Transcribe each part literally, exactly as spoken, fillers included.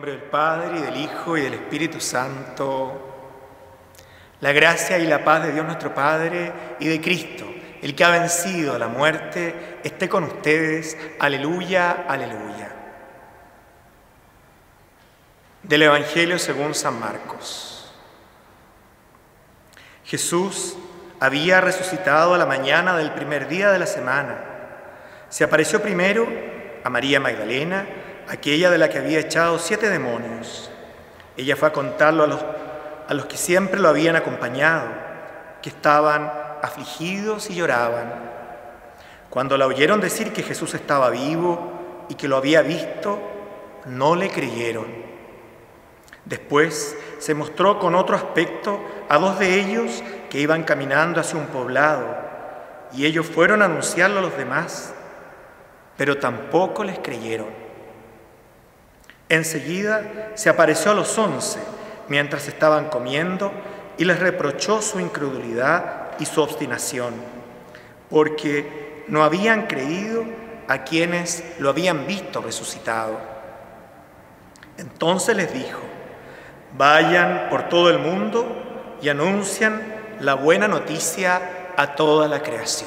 nombre del Padre, y del Hijo, y del Espíritu Santo. La gracia y la paz de Dios nuestro Padre y de Cristo, el que ha vencido a la muerte, esté con ustedes. Aleluya, aleluya. Del Evangelio según San Marcos. Jesús había resucitado a la mañana del primer día de la semana. Se apareció primero a María Magdalena, aquella de la que había echado siete demonios. Ella fue a contarlo a los, a los que siempre lo habían acompañado, que estaban afligidos y lloraban. Cuando la oyeron decir que Jesús estaba vivo y que lo había visto, no le creyeron. Después se mostró con otro aspecto a dos de ellos que iban caminando hacia un poblado, y ellos fueron a anunciarlo a los demás, pero tampoco les creyeron. Enseguida se apareció a los once mientras estaban comiendo y les reprochó su incredulidad y su obstinación, porque no habían creído a quienes lo habían visto resucitado. Entonces les dijo: vayan por todo el mundo y anuncian la buena noticia a toda la creación.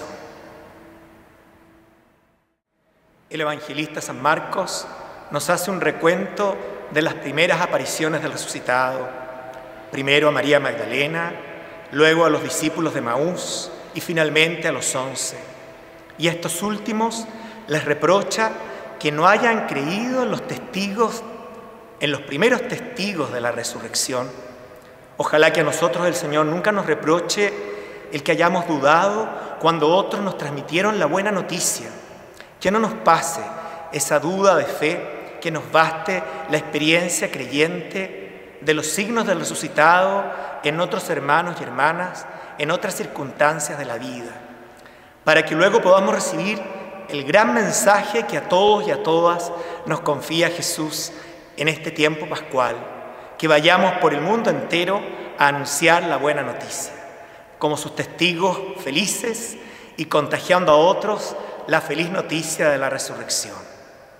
El evangelista San Marcos nos hace un recuento de las primeras apariciones del resucitado, primero a María Magdalena, luego a los discípulos de Emaús y finalmente a los once. Y a estos últimos les reprocha que no hayan creído en los testigos, en los primeros testigos de la resurrección. Ojalá que a nosotros el Señor nunca nos reproche el que hayamos dudado cuando otros nos transmitieron la buena noticia. Que no nos pase esa duda de fe, que nos baste la experiencia creyente de los signos del resucitado en otros hermanos y hermanas, en otras circunstancias de la vida, para que luego podamos recibir el gran mensaje que a todos y a todas nos confía Jesús en este tiempo pascual, que vayamos por el mundo entero a anunciar la buena noticia, como sus testigos felices y contagiando a otros la feliz noticia de la resurrección.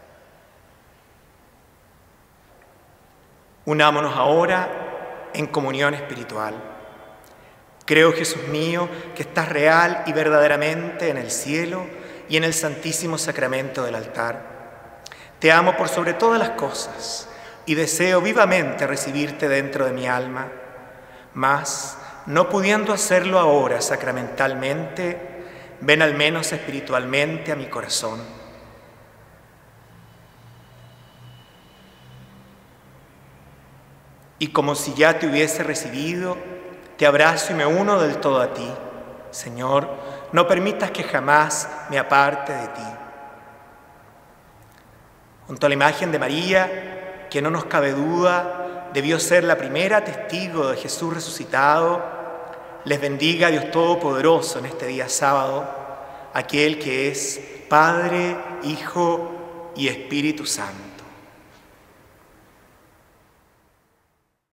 Unámonos ahora en comunión espiritual. Creo, Jesús mío, que estás real y verdaderamente en el cielo y en el santísimo sacramento del altar. Te amo por sobre todas las cosas y deseo vivamente recibirte dentro de mi alma, mas, no pudiendo hacerlo ahora sacramentalmente, ven al menos espiritualmente a mi corazón. Y como si ya te hubiese recibido, te abrazo y me uno del todo a ti. Señor, no permitas que jamás me aparte de ti. Junto a la imagen de María, que no nos cabe duda, debió ser la primera testigo de Jesús resucitado, les bendiga Dios Todopoderoso en este día sábado, aquel que es Padre, Hijo y Espíritu Santo.